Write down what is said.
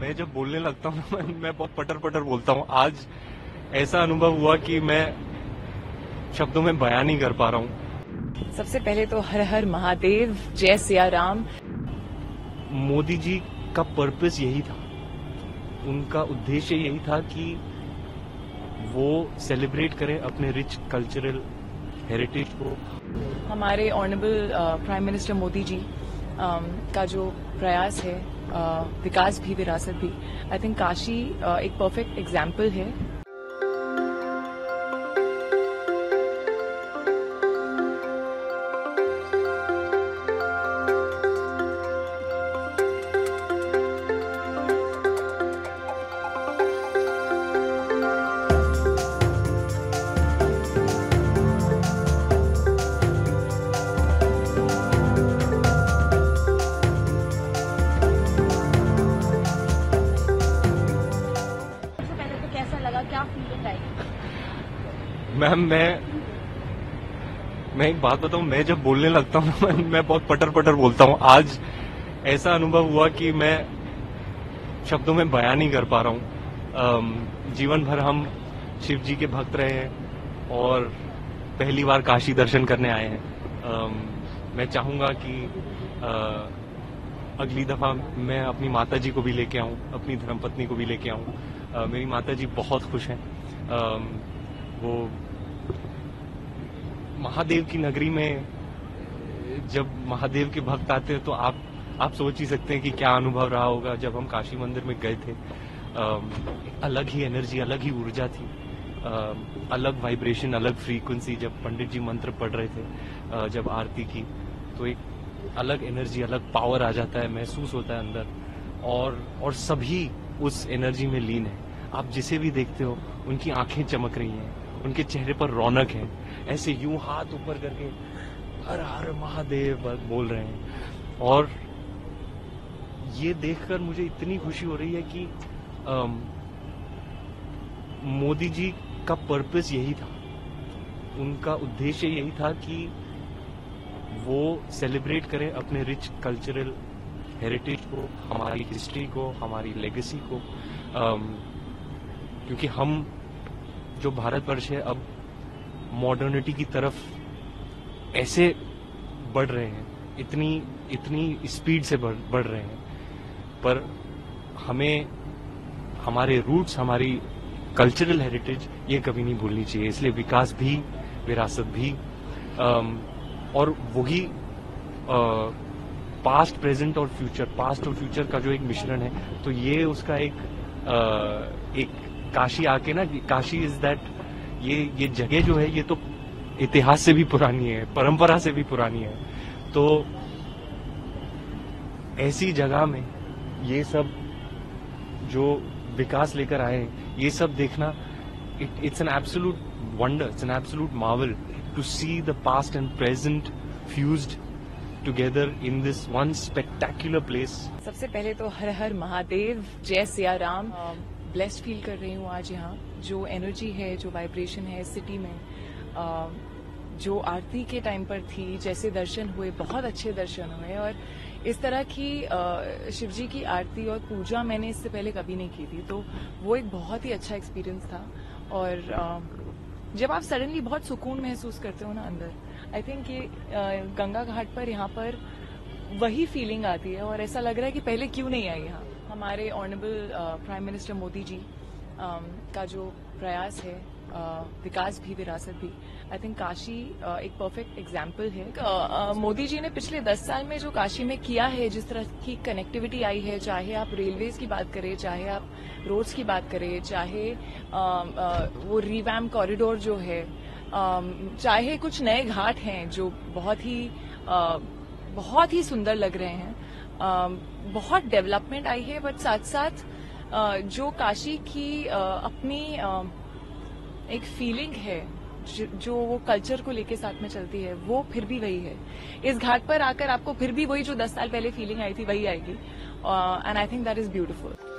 मैं जब बोलने लगता हूँ मैं बहुत पटर पटर बोलता हूँ। आज ऐसा अनुभव हुआ कि मैं शब्दों में बयान नहीं कर पा रहा हूँ। सबसे पहले तो हर हर महादेव, जय सिया राम। मोदी जी का पर्पस यही था, उनका उद्देश्य यही था कि वो सेलिब्रेट करें अपने रिच कल्चरल हेरिटेज को। हमारे honourable prime minister Modi ji का जो प्रयास है, विकास भी विरासत भी, आई थिंक काशी एक परफेक्ट एग्जाम्पल है। क्या फीलिंग आई? मैम मैं एक बात बताऊं, मैं जब बोलने लगता हूँ मैं बहुत पटर पटर बोलता हूँ। आज ऐसा अनुभव हुआ कि मैं शब्दों में बयान नहीं कर पा रहा हूँ। जीवन भर हम शिव जी के भक्त रहे हैं और पहली बार काशी दर्शन करने आए हैं। मैं चाहूंगा कि अगली दफा मैं अपनी माता जी को भी लेके आऊं, अपनी धर्मपत्नी को भी लेके आऊं। मेरी माता जी बहुत खुश हैं। वो महादेव की नगरी में जब महादेव के भक्त आते हैं तो आप सोच ही सकते हैं कि क्या अनुभव रहा होगा जब हम काशी मंदिर में गए थे। अलग ही एनर्जी, अलग ही ऊर्जा थी, अलग वाइब्रेशन, अलग फ्रीक्वेंसी। जब पंडित जी मंत्र पढ़ रहे थे, जब आरती की, तो एक अलग एनर्जी, अलग पावर आ जाता है, महसूस होता है अंदर। और सभी उस एनर्जी में लीन है। आप जिसे भी देखते हो उनकी आंखें चमक रही हैं, उनके चेहरे पर रौनक है, ऐसे यूं हाथ ऊपर करके हर हर महादेव बोल रहे हैं। और ये देखकर मुझे इतनी खुशी हो रही है कि मोदी जी का पर्पस यही था, उनका उद्देश्य यही था कि वो सेलिब्रेट करें अपने रिच कल्चरल हेरिटेज को, हमारी हिस्ट्री को, हमारी लेगेसी को। क्योंकि हम जो भारतवर्ष है अब मॉडर्निटी की तरफ ऐसे बढ़ रहे हैं, इतनी स्पीड से बढ़ रहे हैं, पर हमें हमारे रूट्स, हमारी कल्चरल हेरिटेज ये कभी नहीं भूलनी चाहिए। इसलिए विकास भी, विरासत भी, और वही पास्ट, प्रेजेंट और फ्यूचर का जो एक मिश्रण है, तो ये उसका एक काशी आके ना, काशी इज दैट, ये जगह जो है ये तो इतिहास से भी पुरानी है, परंपरा से भी पुरानी है। तो ऐसी जगह में ये सब जो विकास लेकर आए, ये सब देखना, it's an absolute wonder, it's an absolute marvel to see the past and present fused together in this one spectacular place. सबसे पहले तो हर हर महादेव, जय सिया राम। ब्लेस्ड फील कर रही हूँ आज यहाँ। जो एनर्जी है, जो वाइब्रेशन है इस सिटी में, जो आरती के टाइम पर थी, जैसे दर्शन हुए, बहुत अच्छे दर्शन हुए। और इस तरह की शिवजी की आरती और पूजा मैंने इससे पहले कभी नहीं की थी, तो वो एक बहुत ही अच्छा एक्सपीरियंस था। और जब आप सडनली बहुत सुकून महसूस करते हो ना अंदर, आई थिंक ये गंगा घाट पर, यहाँ पर वही फीलिंग आती है और ऐसा लग रहा है कि पहले क्यों नहीं आई यहाँ। हमारे honourable prime minister Modi ji का जो प्रयास है, विकास भी विरासत भी, आई थिंक काशी एक परफेक्ट एग्जाम्पल है। मोदी जी ने पिछले 10 साल में जो काशी में किया है, जिस तरह की कनेक्टिविटी आई है, चाहे आप रेलवेज की बात करें, चाहे आप रोड्स की बात करें, चाहे वो रिवैम कॉरिडोर जो है, चाहे कुछ नए घाट हैं जो बहुत ही सुंदर लग रहे हैं। बहुत डेवलपमेंट आई है, बट साथ साथ जो काशी की अपनी एक फीलिंग है, जो वो कल्चर को लेके साथ में चलती है, वो फिर भी वही है। इस घाट पर आकर आपको फिर भी वही जो 10 साल पहले फीलिंग आई थी वही आएगी, and I think that is beautiful.